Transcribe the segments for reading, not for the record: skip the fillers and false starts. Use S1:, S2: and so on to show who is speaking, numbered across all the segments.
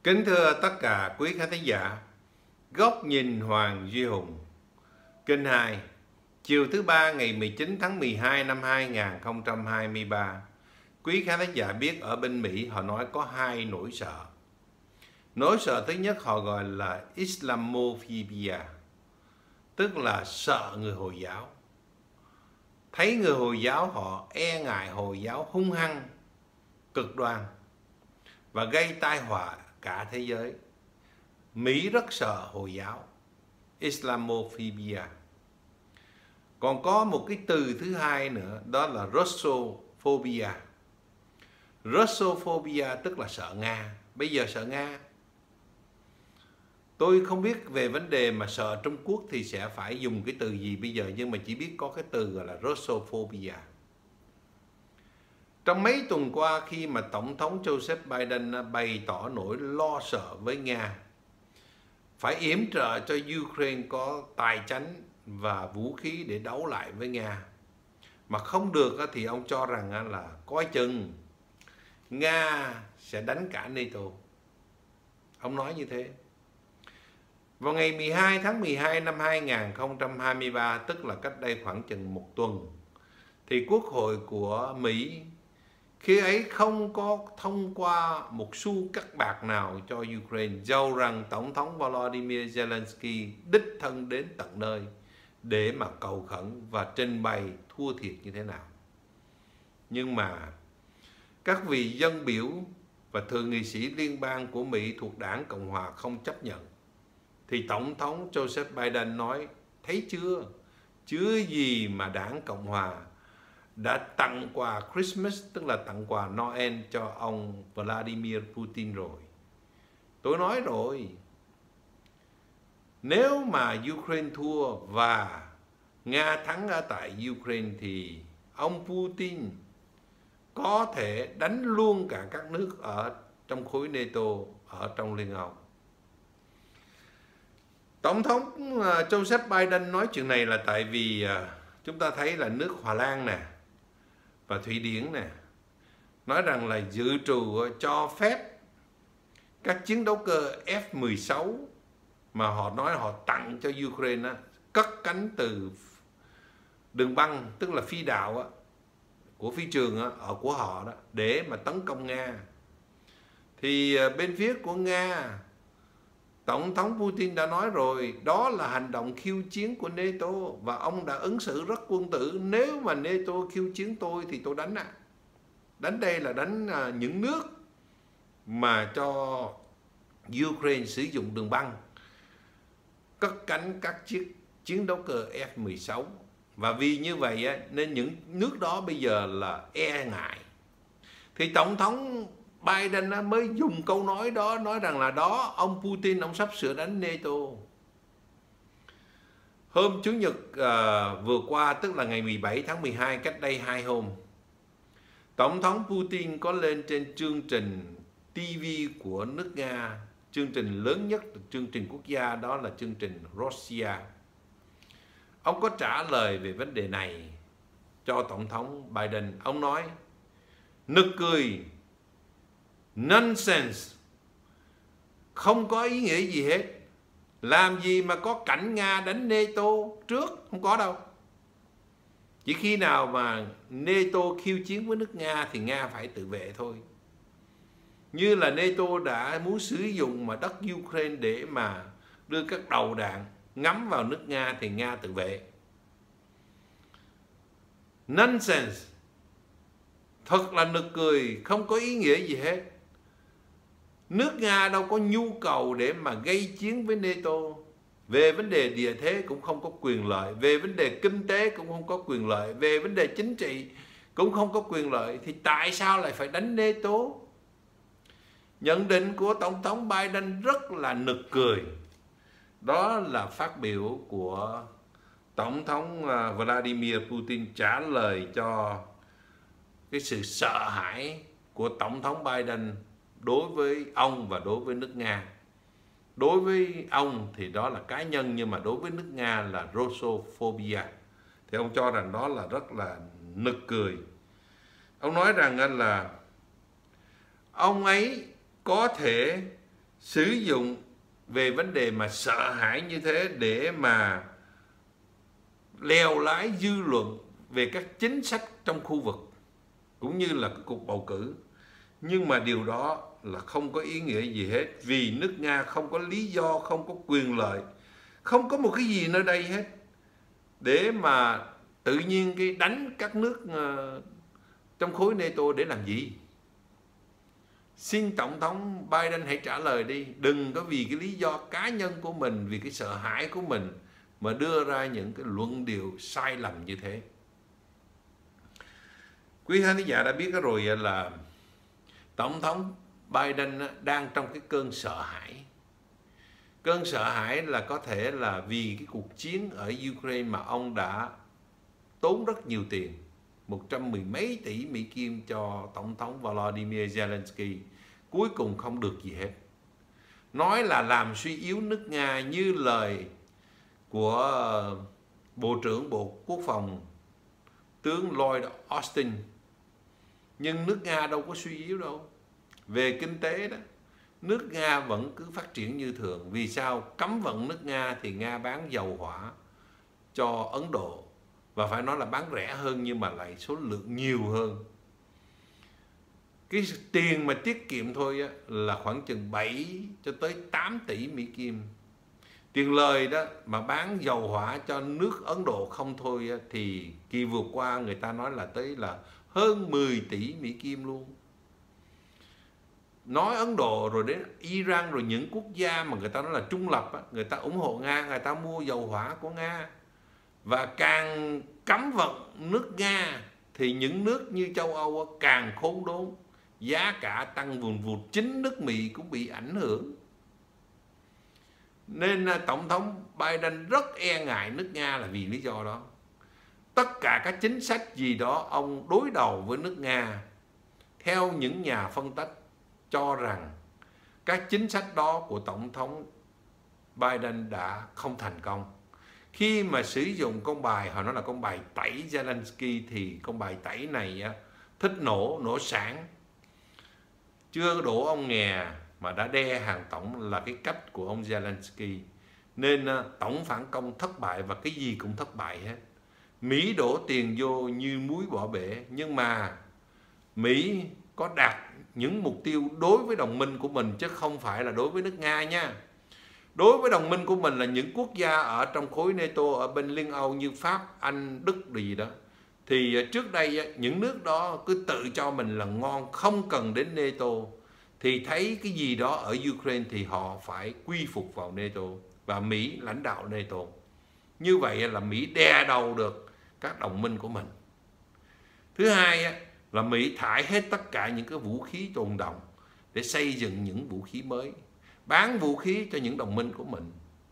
S1: Kính thưa tất cả quý khán thính giả, Góc nhìn Hoàng Duy Hùng, kênh 2, chiều thứ Ba ngày 19 tháng 12 năm 2023. Quý khán thính giả biết ở bên Mỹ họ nói có hai nỗi sợ. Nỗi sợ thứ nhất họ gọi là Islamophobia, tức là sợ người Hồi giáo. Thấy người Hồi giáo họ e ngại Hồi giáo hung hăng, cực đoan và gây tai họa cả thế giới. Mỹ rất sợ Hồi giáo, Islamophobia. Còn có một cái từ thứ hai nữa, đó là Russophobia. Russophobia tức là sợ Nga. Bây giờ sợ Nga. Tôi không biết về vấn đề mà sợ Trung Quốc thì sẽ phải dùng cái từ gì bây giờ, nhưng mà chỉ biết có cái từ gọi là Russophobia. Trong mấy tuần qua, khi mà Tổng thống Joseph Biden bày tỏ nỗi lo sợ với Nga, phải yểm trợ cho Ukraine có tài chánh và vũ khí để đấu lại với Nga, mà không được thì ông cho rằng là coi chừng Nga sẽ đánh cả NATO. Ông nói như thế. Vào ngày 12 tháng 12 năm 2023, tức là cách đây khoảng chừng một tuần, thì Quốc hội của Mỹ khi ấy không có thông qua một xu cắt bạc nào cho Ukraine, dầu rằng Tổng thống Volodymyr Zelensky đích thân đến tận nơi để mà cầu khẩn và trình bày thua thiệt như thế nào. Nhưng mà các vị dân biểu và thượng nghị sĩ liên bang của Mỹ thuộc đảng Cộng hòa không chấp nhận. Thì Tổng thống Joseph Biden nói, thấy chưa gì mà đảng Cộng hòa đã tặng quà Christmas, tức là tặng quà Noel cho ông Vladimir Putin rồi. Tôi nói rồi, nếu mà Ukraine thua và Nga thắng ở tại Ukraine thì ông Putin có thể đánh luôn cả các nước ở trong khối NATO, ở trong Liên Âu. Tổng thống Joseph Biden nói chuyện này là tại vì chúng ta thấy là nước Hà Lan nè và Thụy Điển nè nói rằng là dự trù cho phép các chiến đấu cơ F-16 mà họ nói họ tặng cho Ukraine cất cánh từ đường băng, tức là phi đạo của phi trường ở của họ đó, để mà tấn công Nga. Thì bên phía của Nga, Tổng thống Putin đã nói rồi, đó là hành động khiêu chiến của NATO và ông đã ứng xử rất quân tử. Nếu mà NATO khiêu chiến tôi thì tôi đánh Đánh đây là đánh những nước mà cho Ukraine sử dụng đường băng, cất cánh các chiếc chiến đấu cơ F-16. Và vì như vậy nên những nước đó bây giờ là e ngại. Thì Tổng thống Biden mới dùng câu nói đó, nói rằng là đó, ông Putin ông sắp sửa đánh NATO. Hôm Chủ nhật vừa qua, tức là ngày 17 tháng 12, cách đây 2 hôm, Tổng thống Putin có lên trên chương trình TV của nước Nga, chương trình lớn nhất, chương trình quốc gia, đó là chương trình Russia. Ông có trả lời về vấn đề này cho Tổng thống Biden. Ông nói, nực cười, nonsense, không có ý nghĩa gì hết. Làm gì mà có cảnh Nga đánh NATO trước, không có đâu. Chỉ khi nào mà NATO khiêu chiến với nước Nga thì Nga phải tự vệ thôi. Như là NATO đã muốn sử dụng mà đất Ukraine để mà đưa các đầu đạn ngắm vào nước Nga thì Nga tự vệ. Nonsense, thật là nực cười, không có ý nghĩa gì hết. Nước Nga đâu có nhu cầu để mà gây chiến với NATO. Về vấn đề địa thế cũng không có quyền lợi, về vấn đề kinh tế cũng không có quyền lợi, về vấn đề chính trị cũng không có quyền lợi. Thì tại sao lại phải đánh NATO? Nhận định của Tổng thống Biden rất là nực cười. Đó là phát biểu của Tổng thống Vladimir Putin trả lời cho cái sự sợ hãi của Tổng thống Biden đối với ông và đối với nước Nga. Đối với ông thì đó là cá nhân, nhưng mà đối với nước Nga là Russophobia. Thì ông cho rằng đó là rất là nực cười. Ông nói rằng là ông ấy có thể sử dụng về vấn đề mà sợ hãi như thế để mà leo lái dư luận về các chính sách trong khu vực cũng như là cái cuộc bầu cử. Nhưng mà điều đó là không có ý nghĩa gì hết, vì nước Nga không có lý do, không có quyền lợi, không có một cái gì nơi đây hết để mà tự nhiên cái đánh các nước trong khối NATO để làm gì? Xin Tổng thống Biden hãy trả lời đi. Đừng có vì cái lý do cá nhân của mình, vì cái sợ hãi của mình mà đưa ra những cái luận điệu sai lầm như thế. Quý khán giả đã biết rồi là Tổng thống Biden đang trong cái cơn sợ hãi. Cơn sợ hãi là có thể là vì cái cuộc chiến ở Ukraine mà ông đã tốn rất nhiều tiền, 110 mấy tỷ Mỹ Kim cho Tổng thống Volodymyr Zelensky, cuối cùng không được gì hết. Nói là làm suy yếu nước Nga như lời của Bộ trưởng Bộ Quốc phòng tướng Lloyd Austin. Nhưng nước Nga đâu có suy yếu đâu. Về kinh tế đó, nước Nga vẫn cứ phát triển như thường. Vì sao? Cấm vận nước Nga thì Nga bán dầu hỏa cho Ấn Độ, và phải nói là bán rẻ hơn nhưng mà lại số lượng nhiều hơn. Cái tiền mà tiết kiệm thôi á, là khoảng chừng 7 cho tới 8 tỷ Mỹ Kim. Tiền lời đó mà bán dầu hỏa cho nước Ấn Độ không thôi á, thì kỳ vừa qua người ta nói là tới là hơn 10 tỷ Mỹ Kim luôn. Nói Ấn Độ rồi đến Iran rồi những quốc gia mà người ta nói là trung lập á, người ta ủng hộ Nga, người ta mua dầu hỏa của Nga. Và càng cấm vận nước Nga thì những nước như châu Âu càng khốn đốn, giá cả tăng vùn vụt, chính nước Mỹ cũng bị ảnh hưởng. Nên Tổng thống Biden rất e ngại nước Nga là vì lý do đó. Tất cả các chính sách gì đó ông đối đầu với nước Nga, theo những nhà phân tích cho rằng các chính sách đó của Tổng thống Biden đã không thành công. Khi mà sử dụng con bài, họ nói là con bài tẩy Zelensky, thì con bài tẩy này á, thích nổ sản. Chưa đổ ông nghè mà đã đe hàng tổng là cái cách của ông Zelensky. Nên tổng phản công thất bại và cái gì cũng thất bại hết. Mỹ đổ tiền vô như muối bỏ bể, nhưng mà Mỹ có đạt những mục tiêu đối với đồng minh của mình chứ không phải là đối với nước Nga nha. Đối với đồng minh của mình là những quốc gia ở trong khối NATO, ở bên Liên Âu như Pháp, Anh, Đức gì đó, thì trước đây những nước đó cứ tự cho mình là ngon, không cần đến NATO, thì thấy cái gì đó ở Ukraine thì họ phải quy phục vào NATO và Mỹ lãnh đạo NATO. Như vậy là Mỹ đè đầu được các đồng minh của mình. Thứ hai là Mỹ thải hết tất cả những cái vũ khí tồn đọng để xây dựng những vũ khí mới, bán vũ khí cho những đồng minh của mình.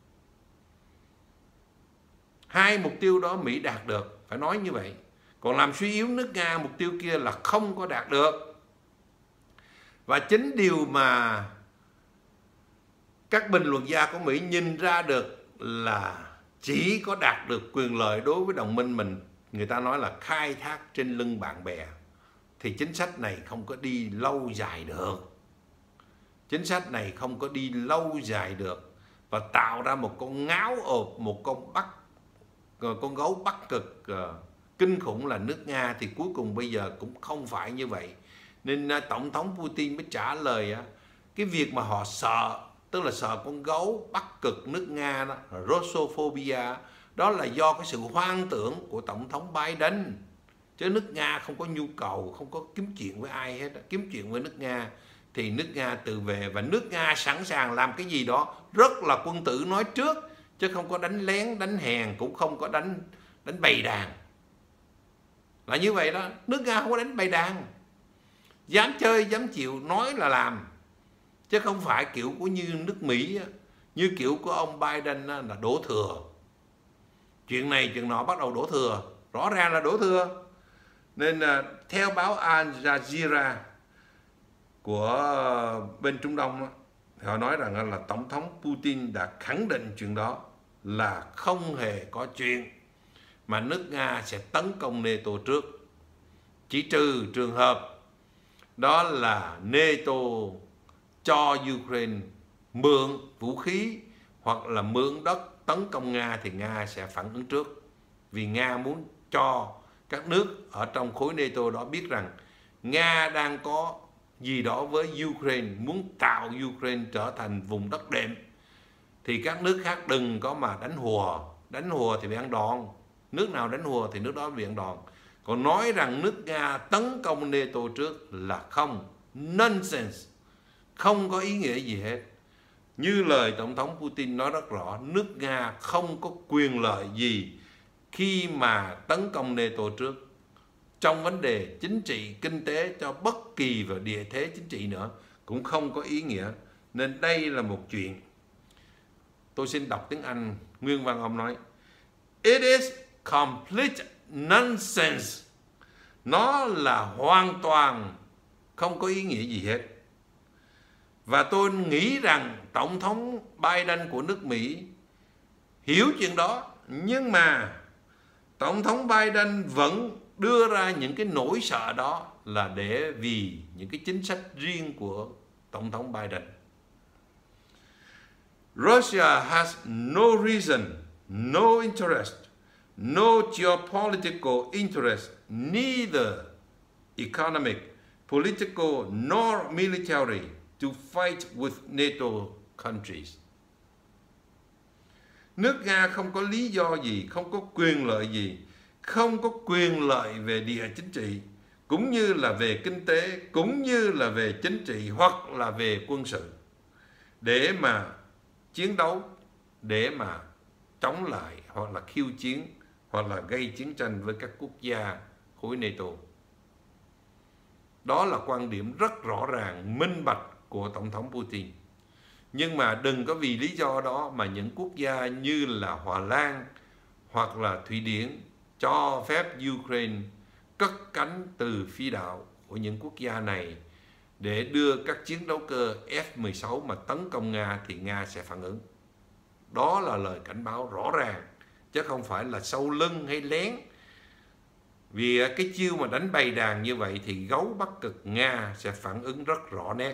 S1: Hai mục tiêu đó Mỹ đạt được, phải nói như vậy. Còn làm suy yếu nước Nga, mục tiêu kia là không có đạt được. Và chính điều mà các bình luận gia của Mỹ nhìn ra được là chỉ có đạt được quyền lợi đối với đồng minh mình, người ta nói là khai thác trên lưng bạn bè, thì chính sách này không có đi lâu dài được. Chính sách này không có đi lâu dài được và tạo ra một con ngáo ộp, một con gấu Bắc Cực kinh khủng là nước Nga, thì cuối cùng bây giờ cũng không phải như vậy. Nên Tổng thống Putin mới trả lời cái việc mà họ sợ, tức là sợ con gấu Bắc Cực nước Nga đó, Russophobia, đó là do cái sự hoang tưởng của Tổng thống Biden. Chứ nước Nga không có nhu cầu, không có kiếm chuyện với ai hết. Kiếm chuyện với nước Nga thì nước Nga tự về, và nước Nga sẵn sàng làm cái gì đó rất là quân tử nói trước, chứ không có đánh lén, đánh hèn, cũng không có đánh bầy đàn. Là như vậy đó, nước Nga không có đánh bầy đàn, dám chơi, dám chịu, nói là làm. Chứ không phải kiểu của như nước Mỹ, như kiểu của ông Biden là đổ thừa. Chuyện này chuyện nọ bắt đầu đổ thừa, rõ ràng là đổ thừa. Nên theo báo Al Jazeera của bên Trung Đông, họ nói rằng là Tổng thống Putin đã khẳng định chuyện đó, là không hề có chuyện mà nước Nga sẽ tấn công NATO trước, chỉ trừ trường hợp đó là NATO cho Ukraine mượn vũ khí hoặc là mượn đất tấn công Nga thì Nga sẽ phản ứng trước. Vì Nga muốn cho các nước ở trong khối NATO đó biết rằng Nga đang có gì đó với Ukraine, muốn tạo Ukraine trở thành vùng đất đệm. Thì các nước khác đừng có mà đánh hùa thì bị ăn đòn. Nước nào đánh hùa thì nước đó bị ăn đòn. Còn nói rằng nước Nga tấn công NATO trước là không, nonsense, không có ý nghĩa gì hết. Như lời Tổng thống Putin nói rất rõ, nước Nga không có quyền lợi gì khi mà tấn công NATO trước. Trong vấn đề chính trị, kinh tế cho bất kỳ và địa thế chính trị nữa cũng không có ý nghĩa. Nên đây là một chuyện. Tôi xin đọc tiếng Anh, nguyên văn ông nói: It is complete nonsense. Nó là hoàn toàn không có ý nghĩa gì hết. Và tôi nghĩ rằng Tổng thống Biden của nước Mỹ hiểu chuyện đó, nhưng mà Tổng thống Biden vẫn đưa ra những cái nỗi sợ đó là để vì những cái chính sách riêng của Tổng thống Biden. Russia has no reason, no interest, no geopolitical interest, neither economic, political, nor military to fight with NATO countries. Nước Nga không có lý do gì, không có quyền lợi gì, không có quyền lợi về địa chính trị, cũng như là về kinh tế, cũng như là về chính trị hoặc là về quân sự, để mà chiến đấu, để mà chống lại hoặc là khiêu chiến hoặc là gây chiến tranh với các quốc gia khối NATO. Đó là quan điểm rất rõ ràng, minh bạch của Tổng thống Putin. Nhưng mà đừng có vì lý do đó mà những quốc gia như là Hà Lan hoặc là Thụy Điển cho phép Ukraine cất cánh từ phi đạo của những quốc gia này để đưa các chiến đấu cơ F-16 mà tấn công Nga thì Nga sẽ phản ứng. Đó là lời cảnh báo rõ ràng, chứ không phải là sau lưng hay lén. Vì cái chiêu mà đánh bầy đàn như vậy thì gấu Bắc Cực Nga sẽ phản ứng rất rõ nét.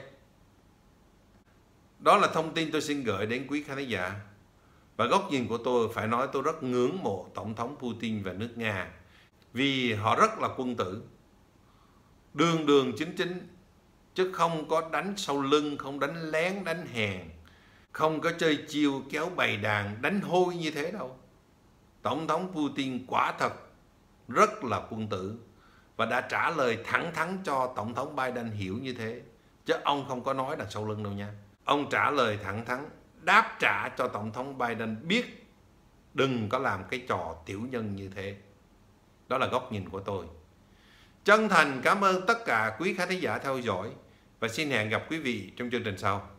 S1: Đó là thông tin tôi xin gửi đến quý khán giả. Và góc nhìn của tôi phải nói tôi rất ngưỡng mộ Tổng thống Putin và nước Nga. Vì họ rất là quân tử, đường đường chính chính, chứ không có đánh sau lưng, không đánh lén, đánh hèn, không có chơi chiêu kéo bầy đàn, đánh hôi như thế đâu. Tổng thống Putin quả thật rất là quân tử và đã trả lời thẳng thắn cho Tổng thống Biden hiểu như thế. Chứ ông không có nói đằng sau lưng đâu nha. Ông trả lời thẳng thắn, đáp trả cho Tổng thống Biden biết đừng có làm cái trò tiểu nhân như thế. Đó là góc nhìn của tôi. Chân thành cảm ơn tất cả quý khán thính giả theo dõi và xin hẹn gặp quý vị trong chương trình sau.